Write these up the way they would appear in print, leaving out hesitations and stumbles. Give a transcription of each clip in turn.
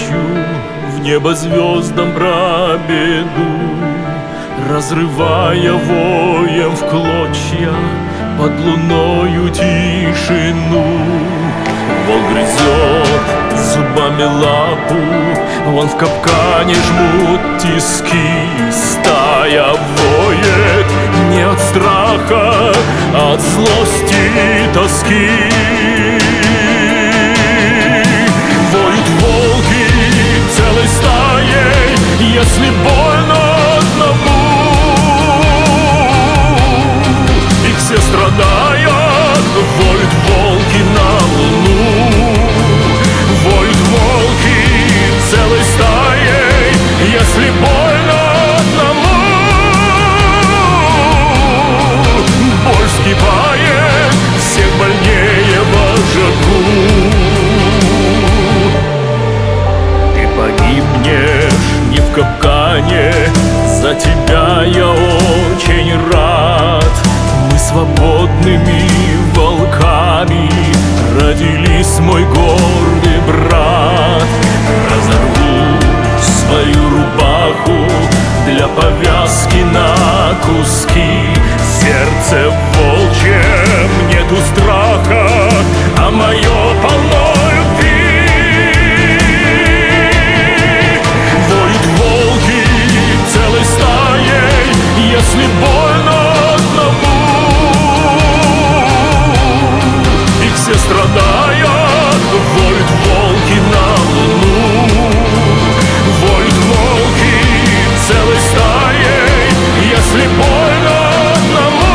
ночью в небо звездам про беду, разрывая воем в клочья под луною тишину. Волк грызет зубами лапу, вон в капкане жмут тиски. Стая воет не от страха, а от злости и тоски. Воют волки целой стаей, если больно одному. И все страдают, воют волки на луну. Воют волки целой стаей, если больно одному. Боль вскипает, всех больнее вожаку. Ты погибнешь не в капкане, за тебя я очень рад. Мы свободными волками родились, мой гордый брат. Разорву свою рубаху для повязки на куски. В сердце волчьем нету страха, а мое полно любви. Воют волки целой стаей, если больно одному. И все страдают, воют волки на луну. Воют волки целой стаей, если больно одному.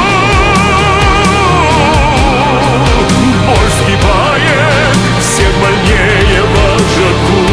Боль вскипает, всех больнее вожаку.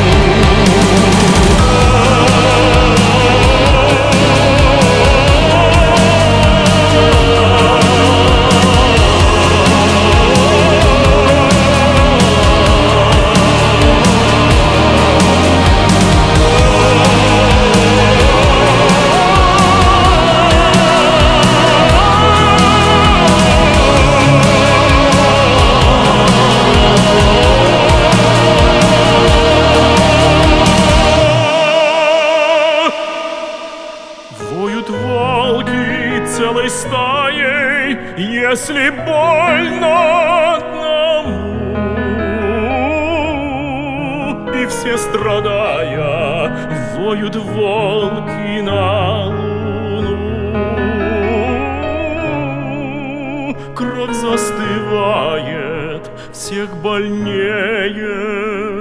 Воют волки целой стаей, если больно одному. И все страдая, воют волки на луну. Кровь застывает, всех больнее